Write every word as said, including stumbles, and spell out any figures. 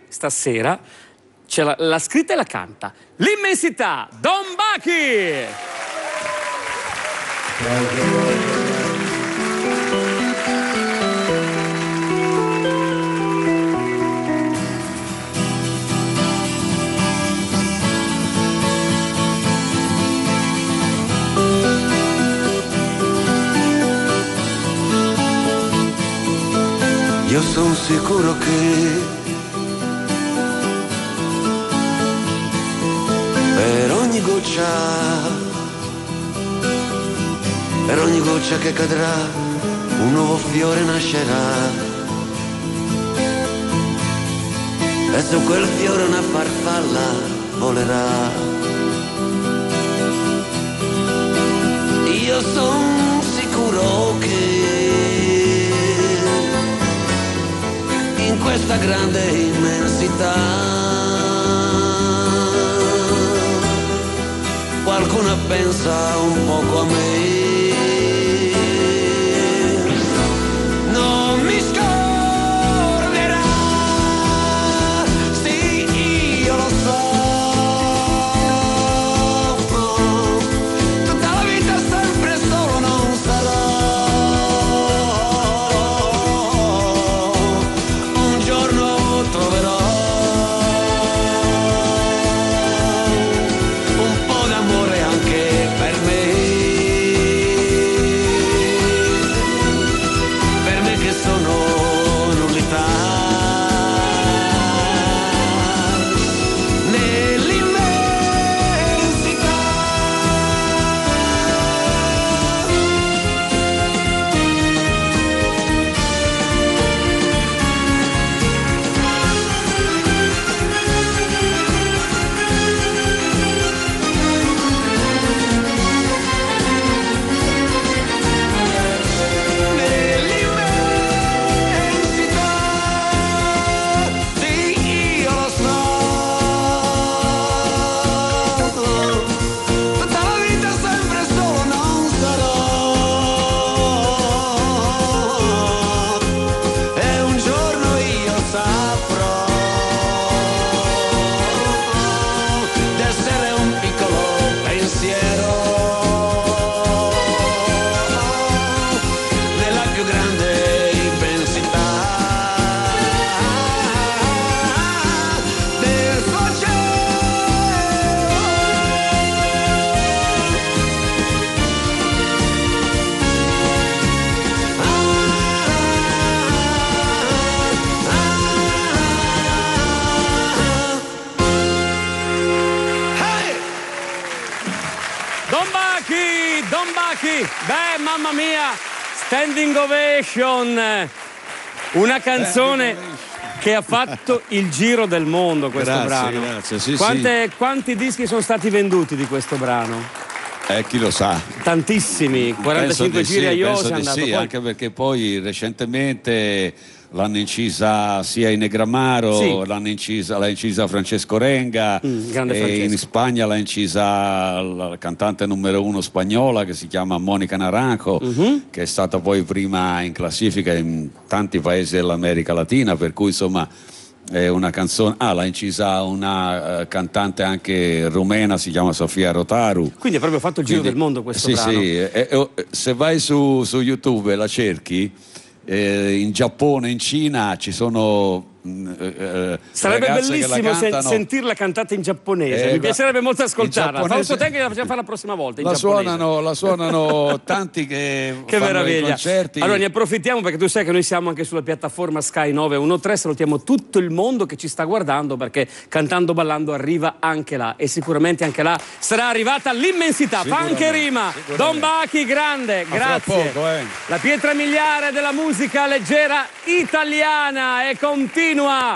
stasera c'è la, la scritta e la canta. L'immensità, Don Bucky! Io sono sicuro che per ogni goccia, per ogni goccia che cadrà, un nuovo fiore nascerà. E su quel fiore una farfalla volerà. Io sono sicuro che in questa grande immensità qualcuno pensa un poco a me. Non mi scorderà, sì, io lo so. Tutta la vita sempre solo non sarò. Un giorno troverò un po' d'amore anche per me, per me che sono nullità nell'immensità. Nell'immensità, sì, io lo so. Tutta la vita sempre solo non sarò. E un giorno io saprò d'essere un piccolo pensiero nella più grande immensità del suo cielo. Hey! Don Bucky, Don Bucky, beh, mamma mia, standing ovation, una canzone che ha fatto il giro del mondo, questo Grazie, brano. grazie, sì, Quante- Quanti dischi sono stati venduti di questo brano? Eh, chi lo sa. Tantissimi, quarantacinque Penso giri a di sì, Io penso è di andato. sì, Poi- anche perché poi recentemente l'hanno incisa sia in Negramaro, Sì. l'hanno incisa, l'ha incisa Francesco Renga, Mm, grande e Francesco. in Spagna l'ha incisa la cantante numero uno spagnola che si chiama Mónica Naranjo, Mhm. che è stata poi prima in classifica in tanti paesi dell'America Latina, per cui insomma è una canzone. Ah, l'ha incisa una eh, cantante anche rumena, si chiama Sofia Rotaru. Quindi ha proprio fatto il giro Quindi- del mondo questo sì, brano. Sì, eh, eh, se vai su, su YouTube e la cerchi, eh, in Giappone, in Cina ci sono mh, eh, Sarebbe ragazze che la bellissimo sen- cantano. sentirla cantata in giapponese. Eh, Mi la- piacerebbe molto in ascoltarla. giapponese- Fausto Te che la facciamo fare la prossima volta. In La giapponese. suonano, la suonano tanti che, Che fanno i meraviglia. concerti. Allora ne approfittiamo perché tu sai che noi siamo anche sulla piattaforma Sky nove uno tre. Salutiamo tutto il mondo che ci sta guardando perché Cantando Ballando arriva anche là e sicuramente anche là sarà arrivata l'immensità. Fa anche Sicuramente, rima. sicuramente. Don Bucky grande, Ma fra grazie. poco, eh. La pietra miliare della musica leggera italiana e continua.